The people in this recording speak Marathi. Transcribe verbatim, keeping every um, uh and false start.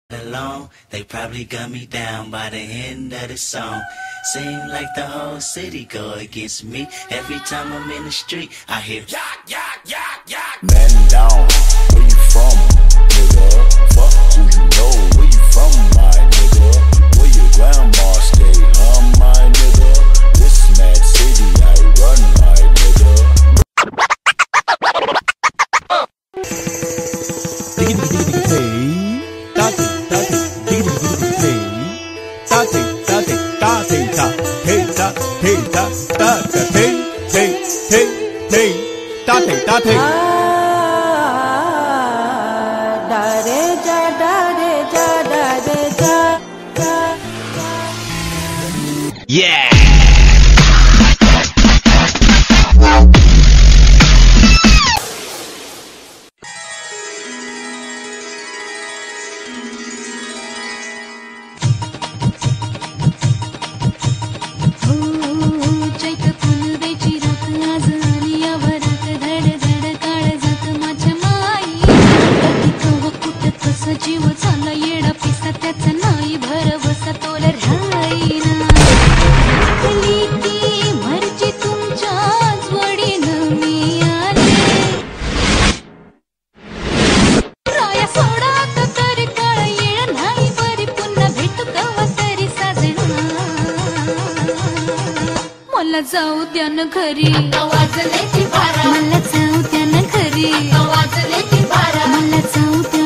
alone, they probably gun me down by the end of the song. Seem like the whole city go against me. Every time I'm in the street, I hear yak, yak, yak, yak. Man down, where you from, nigga? Fuck who you know, where you from, my nigga? Where your grandma stay, huh, my nigga? This mad city I run, my nigga. Yeah. जीव झाला येडा पिसा त्याचा नाही भरवसा तोल राहीना की मर्जी तुमच्याच वडीनं मी आले राया सोडा आता तरी काळ येळ नाही बरी पुन्हा भेटू कवा तरी साजना मला जाऊ द्या न घरी वाजले ती बारा मला जाऊ द्या न घरी वाजले ती बारा मला जाऊ